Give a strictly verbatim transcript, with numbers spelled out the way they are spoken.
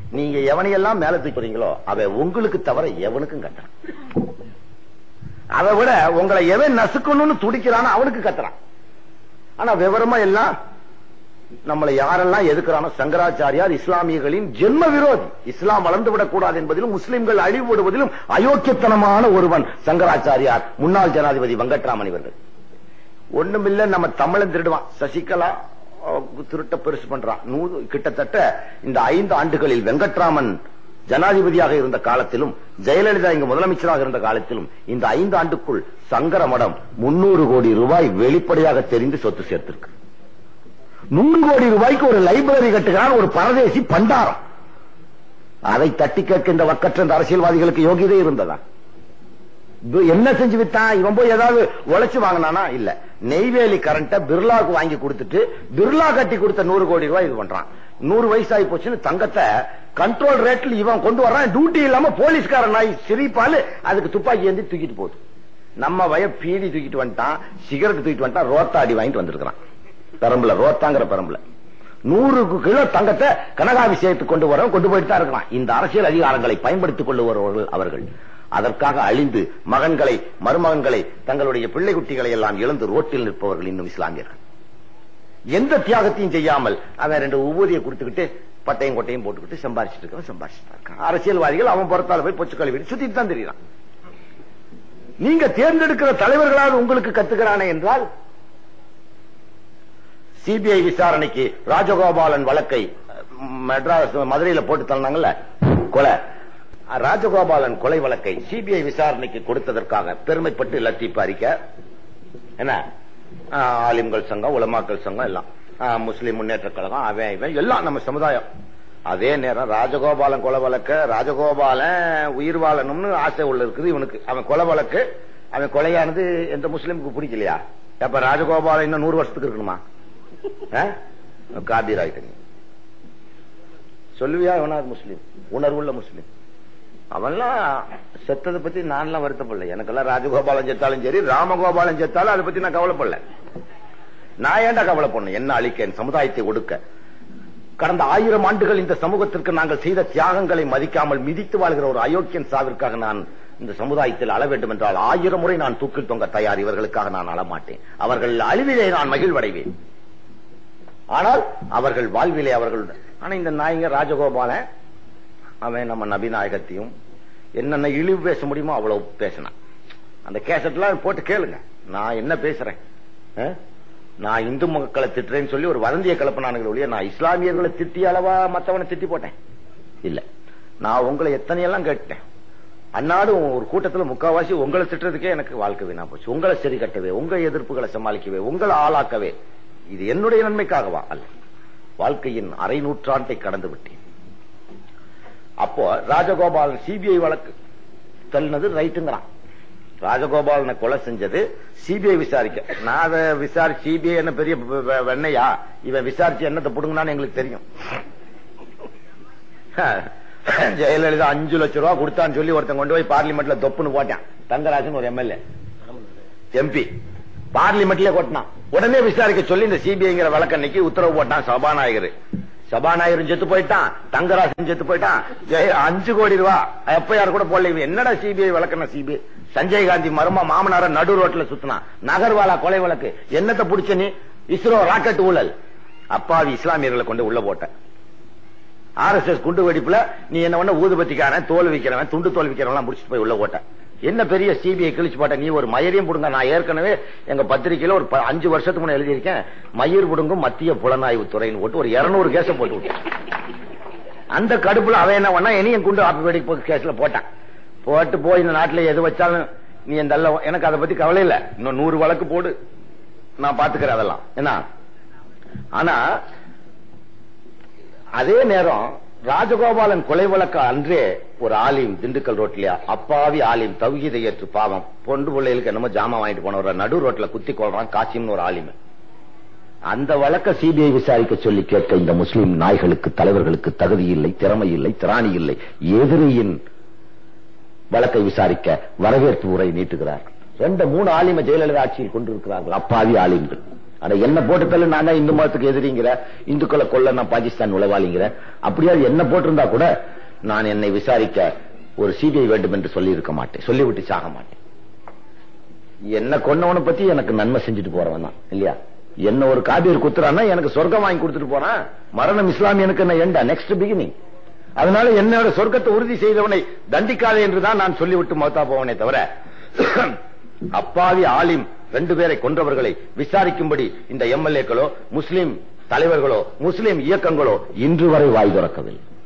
நீங்க எவனையெல்லாம் மேல தூக்கிறீங்களோ அவன் உங்களுக்கு தவிர எவனுக்கும் கத்துறான். அதை விட உங்களை எவன் நசுக்கணும்னு துடிக்கிறானோ அவனுக்கு கத்துறான். ஆனா விவரமா எல்லாம் நம்மளை யாரெல்லாம் எதுக்குறானோ சங்கராச்சாரியார் இஸ்லாமியர்களின் ஜென்ம விரோதி. இஸ்லாம் வளர்ந்து விடக் கூடாது என்பதிலும் முஸ்லிம்கள் அழிவுபடுவதிலும் அயோக்கியத்தனமான ஒருவன் சங்கராச்சாரியார், முன்னாள் ஜனாதிபதி வெங்கட்ராமன் இவர்கள். ஒண்ணுமில்ல, நம்ம தமிழன் திருடுவான். சசிகலா திருட்ட பெருசு பண்றான். கிட்டத்தட்ட இந்த ஐந்து ஆண்டுகளில் வெங்கட்ராமன் ஜனாதிபதியாக இருந்த காலத்திலும் ஜெயலலிதா இங்கு முதலமைச்சராக இருந்த காலத்திலும் இந்த ஐந்து ஆண்டுக்குள் சங்கர மடம் முன்னூறு கோடி ரூபாய் வெளிப்படையாக தெரிந்து சொத்து சேர்த்திருக்கு. நூறு கோடி ரூபாய்க்கு ஒரு லைப்ரரி கட்டுகிறான் ஒரு பரதேசி பண்டாரம். அதை தட்டி கேட்க இந்த வக்கற்ற அரசியல்வாதிகளுக்கு யோகியதை இருந்ததா? என்ன செஞ்சு விட்டான் இவன்? போய் ஏதாவது உழைச்சு வாங்கினானா? இல்ல. நெய்வேலி கரண்ட பிர்லாவுக்கு வாங்கி கொடுத்துட்டு பிர்லா கட்டி கொடுத்த நூறு கோடி ரூபாய் இது பண்றான். நூறு வயசாகி போச்சுன்னு தங்கத்தை கண்ட்ரோல் ரேட்ல இவன் கொண்டு வர்றான். டியூட்டி இல்லாம போலீஸ்காரன் நாய் சிரிப்பாலு அதுக்கு துப்பாக்கி ஏந்தி தூக்கிட்டு போகுது. நம்ம வய பீடி தூக்கிட்டு வந்துட்டான், சிகரெட் தூக்கிட்டு வந்துட்டான், ரோத்தா அடி வாங்கிட்டு வந்திருக்கான். பெரம்புல ரோத்தாங்கிற பெரம்புல நூறு கிலோ தங்கத்தை கனகாபிஷேகத்துக்கு கொண்டு வர கொண்டு போயிட்டு தான் இருக்கலாம். இந்த அரசியல் அதிகாரங்களை பயன்படுத்திக் கொள்ளுவர்கள் அவர்கள். அதற்காக அழிந்து மகன்களை மருமகன்களை தங்களுடைய பிள்ளை குட்டிகளை எல்லாம் இழந்து ரோட்டில் நிற்பவர்கள் இன்னும் இஸ்லாமியர்கள். எந்த தியாகத்தையும் செய்யாமல் அவன் ரெண்டு உபூதியை கொடுத்துக்கிட்டு பட்டையும் கொட்டையும் போட்டுக்கிட்டு சம்பாரிச்சிட்டு இருக்கான் சம்பாரிச்சிட்டு இருக்கான். அரசியல்வாதிகள் அவன் புறத்தால போய் பொச்சு கழுவி சுத்திட்டு தான் தெரியுறான். நீங்க தேர்ந்தெடுக்கிற தலைவர்களால் உங்களுக்கு கத்துக்கிறானே என்றால், சிபிஐ விசாரணைக்கு ராஜகோபாலன் வழக்கை மெட்ராஸ் மதுரையில் போட்டு தந்தாங்கல்ல கொலை, ராஜகோபாலன் கொலை வழக்கை சிபிஐ விசாரணைக்கு கொடுத்ததற்காக பெருமைப்பட்டு லத்தீப் அறிக்கை என்ன ஆலிம்கள் சங்கம், உலமாக்கள் சங்கம் எல்லாம், முஸ்லிம் முன்னேற்ற கழகம், அவன் இவன் எல்லாம் நம்ம சமுதாயம். அதே நேரம் ராஜகோபாலன் கொலை வழக்க ராஜகோபாலன் உயிர் வாழணும்னு ஆசை உள்ள இருக்குது இவனுக்கு. அவன் கொலை வழக்கு, அவன் கொலையானது எந்த முஸ்லிமுக்கு பிடிக்கலையா? அப்ப ராஜகோபாலன் இன்னும் நூறு வருஷத்துக்கு இருக்கணுமா? காபிராயிட்ட சொல்லுவியா? இவனாது முஸ்லீம், உணர்வுள்ள முஸ்லீம். அவன்லாம் செத்ததை பத்தி நான்லாம் வருத்தப்படல. எனக்கெல்லாம் ராஜகோபாலன் செத்தாலும் சரி, ராமகோபாலன் செத்தாலும் அதை பத்தி நான் கவலைப்படல. நான் ஏன்டா கவலைப்படணும்? என்ன அழிக்க, என் சமுதாயத்தை ஒடுக்க. கடந்த ஆயிரம் ஆண்டுகள் இந்த சமூகத்திற்கு நாங்கள் செய்த தியாகங்களை மதிக்காமல் மிதித்து வாழ்கிற ஒரு அயோக்கியன் சாவிற்காக நான் இந்த சமுதாயத்தில் அழ வேண்டும் என்றால் ஆயிரம் முறை நான் தூக்கில் தொங்க தயார். இவர்களுக்காக நான் அழமாட்டேன். அவர்கள் அழிவிலே நான் மகிழ்வடைவேன். ஆனால் அவர்கள் வாழ்விலே அவர்கள். ஆனா இந்த நாயங்க ராஜகோபாலன் அவன் நம்ம நபிநாயகத்தையும் என்னென்ன இழிவு பேச முடியுமோ அவ்வளவு பேசினான். அந்த கேசட்லாம் போட்டு கேளுங்க. நான் என்ன பேசுறேன்? நான் இந்து மக்களை திட்டுறேன்னு சொல்லி ஒரு வதந்தியை கலப்பினானுங்களே ஒழிய நான் இஸ்லாமியர்களை திட்டி அளவா மற்றவனை திட்டி போட்டேன் இல்ல. நான் உங்களை எத்தனையெல்லாம் கேட்டேன். அன்னாடும் ஒரு கூட்டத்தில் முக்காவாசி உங்களை திட்டுறதுக்கே எனக்கு வாழ்க்கை வீணா போச்சு. உங்களை சரி கட்டவே, உங்க எதிர்ப்புகளை சமாளிக்கவே, உங்களை ஆளாக்கவே. இது என்னுடைய நன்மைக்காகவா? அல்ல. வாழ்க்கையின் அரை நூற்றாண்டை கடந்து விட்டேன். அப்போ ராஜகோபாலன் சிபிஐ வழக்கு தள்ளினது ரைட்டுங்கிறான். ராஜகோபாலனை கொலை செஞ்சது சிபிஐ விசாரிக்க. நான் அதை விசாரிச்சு சிபிஐ என்ன பெரிய வெண்ணையா? இவன் விசாரிச்சு என்னத்தை புடுங்கன்னு எங்களுக்கு தெரியும். ஜெயலலிதா அஞ்சு லட்சம் ரூபாய் கொடுத்தான்னு சொல்லி ஒருத்தன் கொண்டு போய் பார்லிமெண்ட்ல தொப்புன்னு போட்டான். தங்கராஜன் ஒரு எம்எல்ஏ எம்பி பார்லிமெண்ட்ல கொட்டினான். உடனே விசாரிக்க சொல்லி இந்த சிபிஐங்கிற வழக்கன்னைக்கு உத்தரவு போட்டான் சபாநாயகர். சபாநாயகரும் செத்து போயிட்டான், தங்கராஜன் செத்து போயிட்டான். அஞ்சு கோடி ரூபாய் எஃப்ஐஆர் கூட போடல. என்னடா சிபிஐ வழக்கன? சிபிஐ சஞ்சய் காந்தி மர்ம மாமனார நடு ரோட்ல சுத்தினான். நகர்வாலா கொலை வழக்கு. என்னத்தை புடிச்ச நீ? இஸ்ரோ ராக்கெட் ஊழல். அப்பாவி இஸ்லாமியர்களை கொண்டு உள்ள போட்ட. ஆர் எஸ் எஸ் குண்டு வெடிப்புல நீ என்ன பண்ண? ஊதுபத்திக்காரன், தோல் விக்கிறவன், துண்டு தோல் விக்கிறவன் முடிச்சுட்டு போய் உள்ள போட்ட. என்ன பெரிய சிபிஐ கிழிச்சு போட்ட? நீ ஒரு மயிரையும் புடுங்க. நான் ஏற்கனவே எங்க பத்திரிகையில ஒரு அஞ்சு வருஷத்துக்கு முன்னாடி எழுதியிருக்கேன். மயிர் புடுங்கும் மத்திய புலனாய்வு துறைன்னு போட்டு ஒரு இருநூறு கேஸ போட்டு விட்டேன். அந்த கடுப்புல அவன் என்ன பண்ணா? இனியும் குண்டு ஆப்பு வெடிப்பு கேஸ்ல போட்டான். போட்டு போய் இந்த நாட்டில் எது வச்சாலும் நீ இந்த எனக்கு அதை பத்தி கவலை இல்ல. இன்னும் நூறு வழக்கு போடு, நான் பாத்துக்கிறேன் அதெல்லாம் என்ன. ஆனா அதே நேரம் ராஜகோபாலன் கொலை வழக்கு அன்றே ஒரு ஆலிம் திண்டுக்கல் ரோட்லயா அப்பாவி ஆலிம் தௌஹீதை ஏற்று பாவம் பொண்டு பிள்ளைகளுக்கு என்னமோ ஜாமா வாங்கிட்டு போன நடு ரோட்ல குத்தி கொள்றான் காசிம்னு ஒரு ஆலிம். அந்த வழக்க சிபிஐ விசாரிக்க சொல்லி கேட்க இந்த முஸ்லிம் நாய்களுக்கு தலைவர்களுக்கு தகுதி இல்லை, திறமை இல்லை, திராணி இல்லை. எதிரியின் வழக்கை விசாரிக்க வரவேற்பு உரை நீட்டுகிறார். ரெண்டு மூணு ஆலிம ஜெயலலிதா ஆட்சியில் கொண்டிருக்கிறார்கள். அப்பாவி ஆலிம்கள் ஆனா என்ன போட்டு தள்ளு நான் தான் இந்து மதத்துக்கு எதிரிங்கிற, இந்துக்களை கொல்ல நான் பாகிஸ்தான் உளவாளிங்கிற. அப்படியாவது என்ன போட்டிருந்தா கூட நான் என்னை விசாரிக்க ஒரு சிபிஐ வேண்டும் என்று சொல்லி இருக்க மாட்டேன், சொல்லிவிட்டு சாக மாட்டேன். என்ன கொன்னவனை பத்தி எனக்கு நன்மை செஞ்சுட்டு போறவன் தான் இல்லையா. என்ன ஒரு காபீர் குத்துறான்னா எனக்கு சொர்க்கம் வாங்கி கொடுத்துட்டு போறான். மரணம் இஸ்லாமியனுக்கு என்ன எண்டா, நெக்ஸ்ட் பிகினிங். அதனால என்னோட சொர்க்கத்தை உறுதி செய்தவனை தண்டிக்காதே என்றுதான் நான் சொல்லிவிட்டு மௌத்தா போவனே தவிர, அப்பாவி ஆலிம் ரெண்டு பேரை கொன்றவர்களை விசாரிக்கும்படி இந்த எம்எல்ஏக்களோ முஸ்லிம் தலைவர்களோ முஸ்லிம் இயக்கங்களோ இன்று வரை வாய் திறக்கவில்லை.